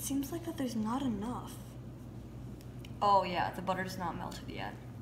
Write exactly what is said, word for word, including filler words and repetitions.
seems like that there's not enough. Oh yeah, the butter's not melted yet.